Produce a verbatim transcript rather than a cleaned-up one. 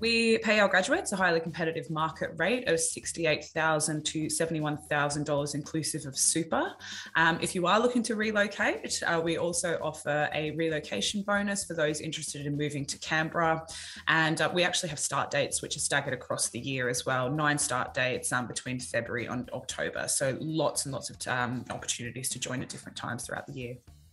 We pay our graduates a highly competitive market rate of sixty-eight thousand dollars to seventy-one thousand dollars inclusive of super. Um, if you are looking to relocate, uh, we also offer a relocation bonus for those interested in moving to Canberra. And uh, we actually have start dates which are staggered across the year as well, nine start dates um, between February and October. So lots and lots of um, opportunities to join at different times throughout the year.